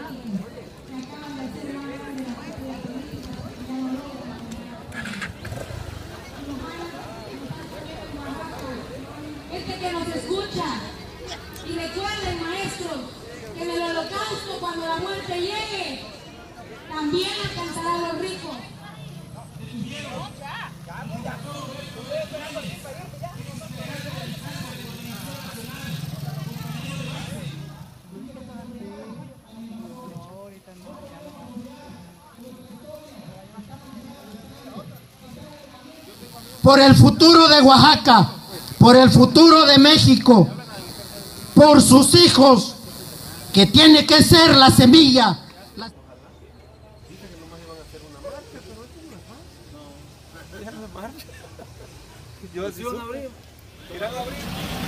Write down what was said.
Este que nos escucha, y recuerden, maestros, que en el holocausto, cuando la muerte llegue, también alcanzará a los ricos. Por el futuro de Oaxaca, por el futuro de México, por sus hijos, que tiene que ser la semilla. Dicen que nomás iban a hacer una marcha, pero esto no es marcha. No, no marcha. Yo así van a abrir. Irán a abrir.